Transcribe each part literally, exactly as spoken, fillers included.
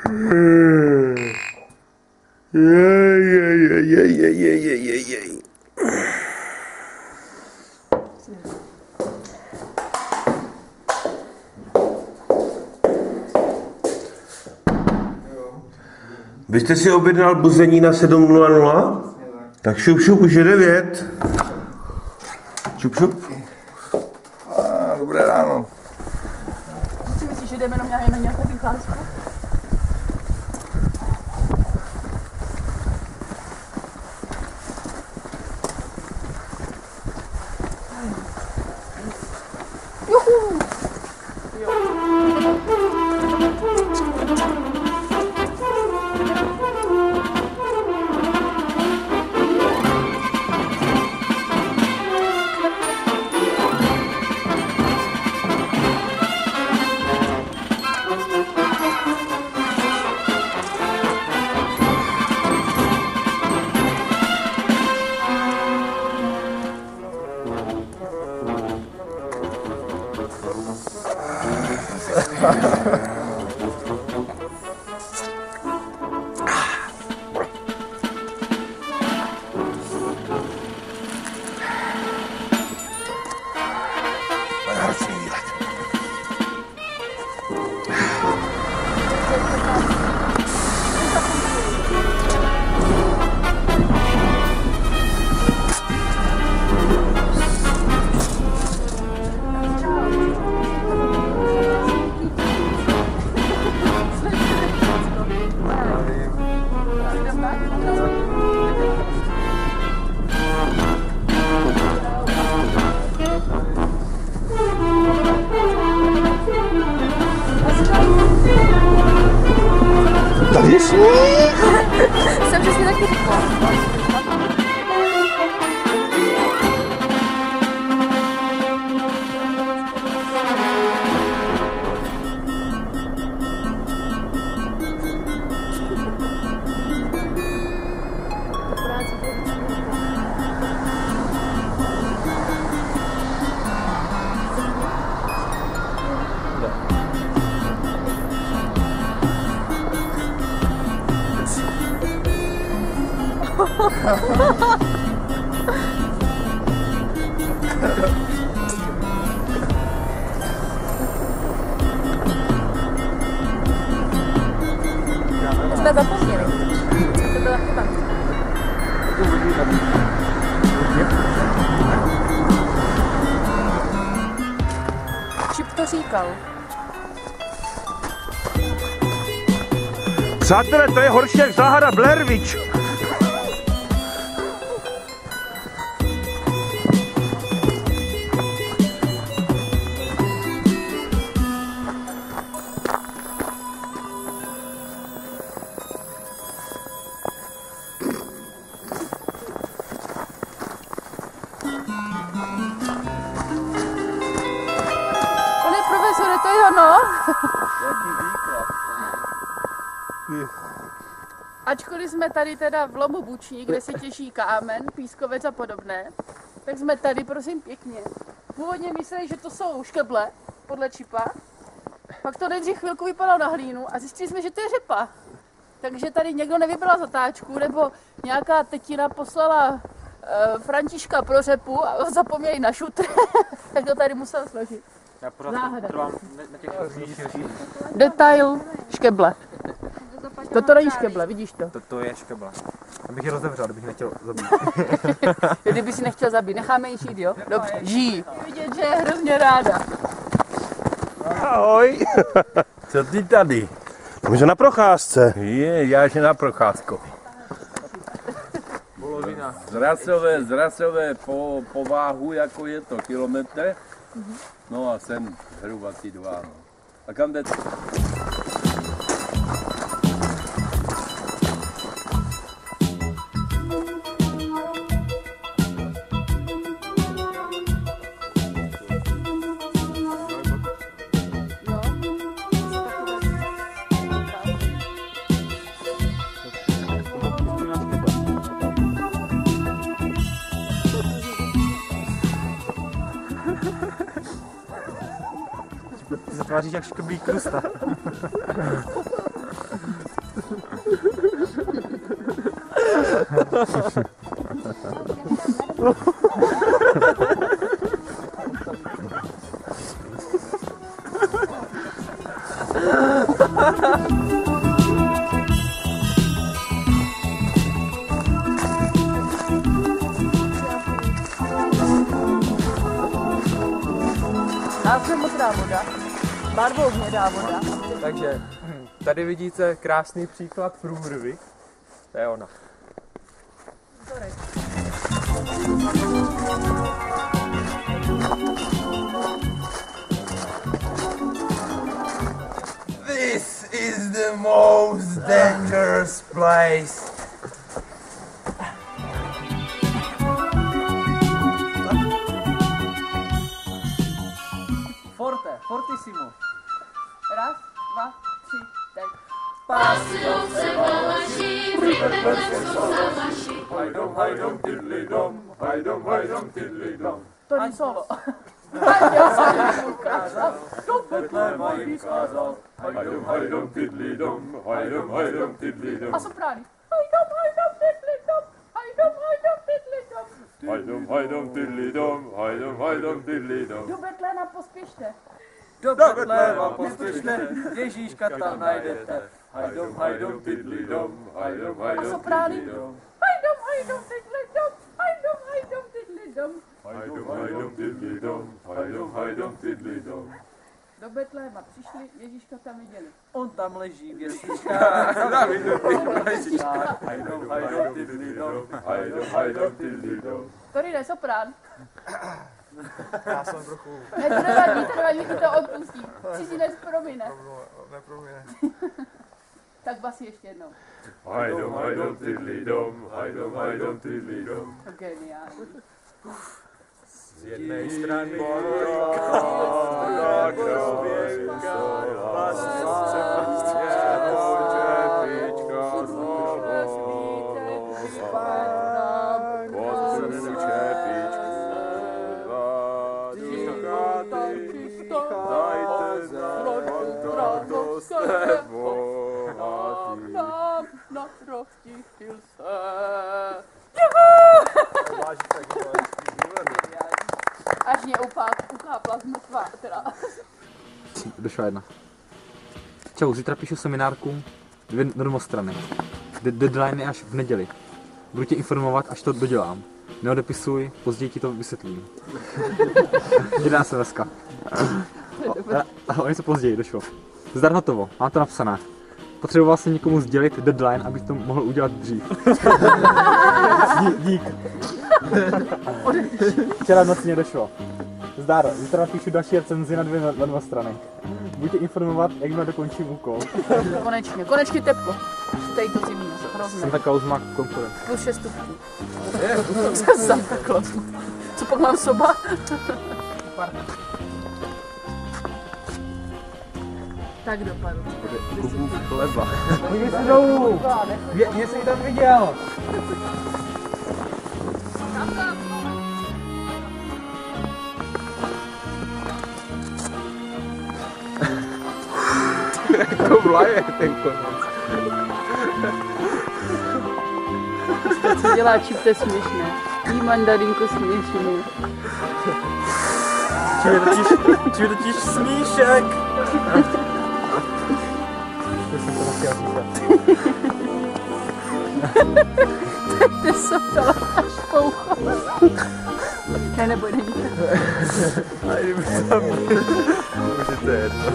Jej, jej, jej, jej, jej, jej, jej, jej. Vy jste si objednal buzení na sedm nula nula? Tak šup, šup, už je devět. Šup, šup. A, dobré ráno. Si myslíš, že jdeme na mě na nějakou vycházku? Juhu! Tady jsi? Jsem přesně taky říkala. Jsme zapomněli. To byla chyba. Čip to říkal. Přátelé, to je horší jak záhada Blair Witch. Pane profesore, to je ono. Ačkoliv jsme tady teda v lomu Buční, kde se těží kámen, pískovec a podobné, tak jsme tady, prosím pěkně. Původně mysleli, že to jsou škeble, podle čipa. Pak to nejdřív chvilku vypadalo na hlínu a zjistili jsme, že to je řepa. Takže tady někdo nevybral zatáčku, nebo nějaká tetina poslala uh, Františka pro řepu a zapomněli na šutr, tak to tady musel složit. Já pořád trvám na těch šutřích. Detail škeble. Toto není škeble, vidíš to? To, to je škebla. Abych je rozevřel, kdybych nechtěl zabít. Kdyby si nechtěl zabít, necháme ji žít, jo? Dobře, žijí. Vidět, že je hrozně ráda. Ahoj. Co ty tady? Může na procházce. Je, já že na procházku. Polovina. Zrasové, zrasové po, po váhu, jako je to kilometr. No a sem hruba ty dva. No. A kam jdete? Ty se tváříš jak škeblík krusta. Nás je modrá voda, barvou hnědá voda. Takže tady vidíte krásný příklad průrvy. To je ona. This is the most dangerous place. Forte, fortissimo. Raz, dva, tři, teď. Pasilce volaší, připevně jsou na naši. Hajdom, hajdom, tiddly dom, hajdom, hajdom, tiddly dom. To není solo. Do Betléma jim kázal, hajdom, hajdom, tiddly dom, hajdom, hajdom, tiddly dom. A soprány. Hajdom, hajdom, tiddly dom, hajdom, hajdom, tiddly dom. Hajdom, hajdom, tiddly dom, hajdom, hajdom, tiddly dom. Do Betléma pospěšte. Do Betléma pospěšte, Ježíška tam najdete. Hajdom, hajdom, tiddly dom, hajdom, hajdom, A soprány. tiddly dom. Hajdom, hajdom, tiddly dom, hajdom, hajdom, tiddly dom. Hajdom, hajdom, tiddly dom, hajdom, hajdom, tiddly dom. Do Betléma přišli, Ježíška tam viděli. On tam leží v jesličkách. Hajdom, hajdom, tiddly dom, hajdom, hajdom, tiddly dom. Tady jde soprán. Já jsem trochu... Ne, to nevadí, to nevadí, ti to odpustí. Cizinec promine. Nepromine. Tak basi ještě jednou. Hajdom, hajdom, tiddly dom, hajdom, hajdom, tiddly dom. To geniální. Z jedné strany Až mě upák, ukápla z mrtva, teda. Došla jedna. Čau, zítra píšu seminárku, dvě normostrany. De- deadline je až v neděli. Budu tě informovat, až to dodělám. Neodepisuj, později ti to vysvětlím. Jedná se dneska. O něco později došlo. Zdar hotovo, mám to napsané. Potřeboval jsem někomu sdělit deadline, abych to mohl udělat dřív. Dí, dík. Včera v noci mě došlo. Zdar, zítra napíšu další recenzi na dvě, na dva strany. Budu tě informovat, jak dokončím úkol. Konečně, konečně tepko. Tady to zimní, hrozné. Santa Claus má konkurent. Plus šest stupňů. Santa Claus. Co pak mám soba? Tak dopadl. Kupu chleba. Podívej se dolů! Mě jsi tam viděl! To vlaje ten konec. Co dělá čip, to je směšné. Jí mandarinku směšně. Čím je totiž, čím je totiž smíšek? To jsem to nechtěl říkat. Ty se dala až poucho. Ne, neboj, není to. A kdyby tam může to jedno.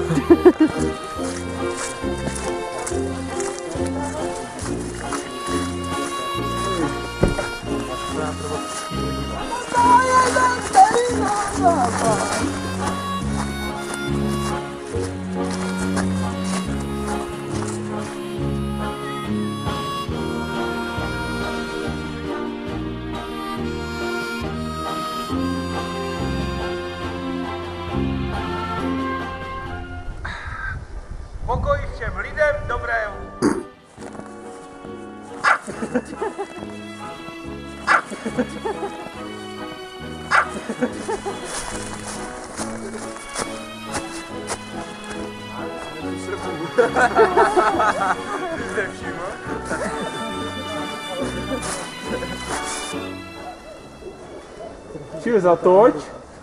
Pokoj všem lidem dobrému. Nevšiml? otočil, zatoč.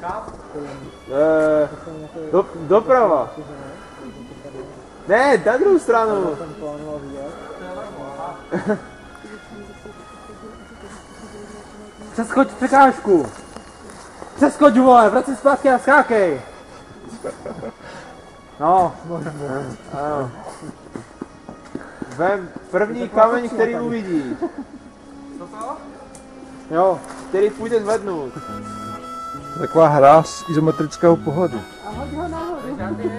Eh, do, doprava. Ne, na druhou stranu. Přeskoč překážku. Přeskoč, vole, vrať se zpátky a skákej. No. Ano. Vem první kameň, který uvidíš. Co to? Jo, který půjde zvednout. Taková hra z izometrického pohledu. A hoď ho nahoru.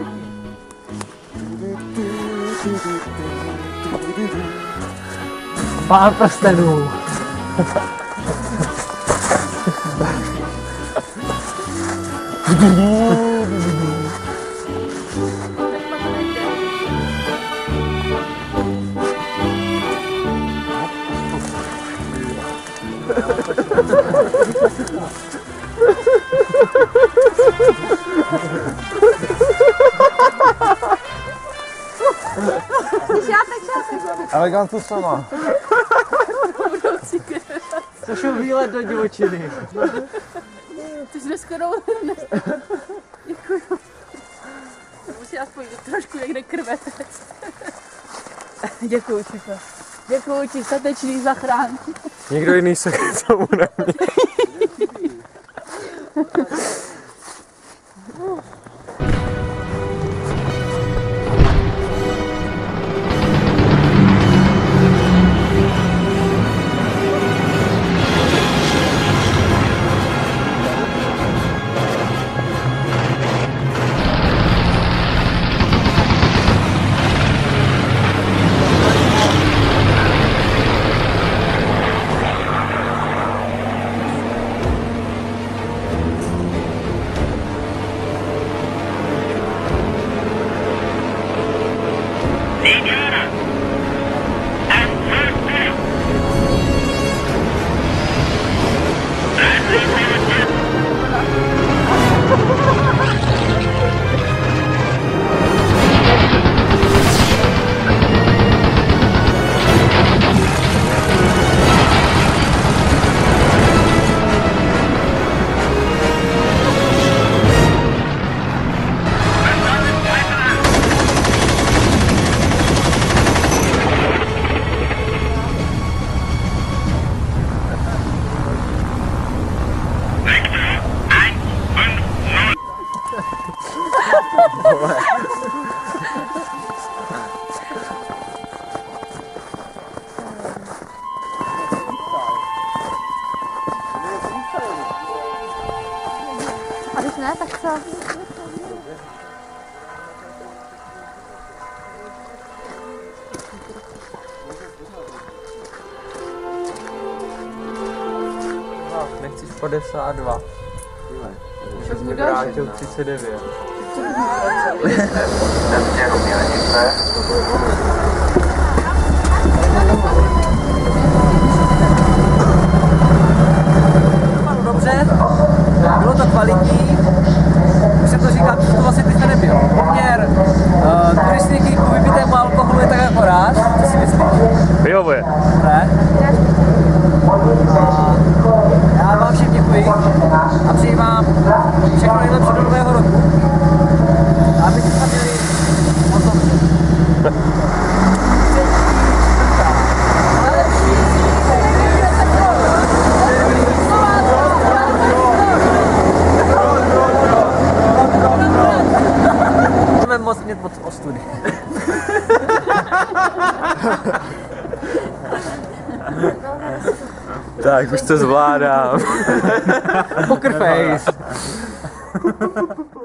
Pán prstenů. Elegantu sama. To šel výlet do divočiny. Ty jsi skoro ne. Děkuju. To musí aspoň trošku někde krve tect. Děkuju ti. Děkuju ti, statečný zachrán. Někdo jiný se k tomu neměl. A když ne, tak co? Nechceš padesát dva. Však mu Vrátil třicet devět. Dobře, bylo to kvalitní. Už jsem to říkal, že to vlastně teďka nebyl. Poměr uh, turistiky k vypitému alkoholu je tak akorát. Co si myslíš? Vyhovuje. Ne? Já vám všem děkuji a přeji vám všechno nejlepší do nového roku. A aby jsme měli moc dobře. Budeme moc mít moc ostudy. Tak, už to zvládám. Poker face.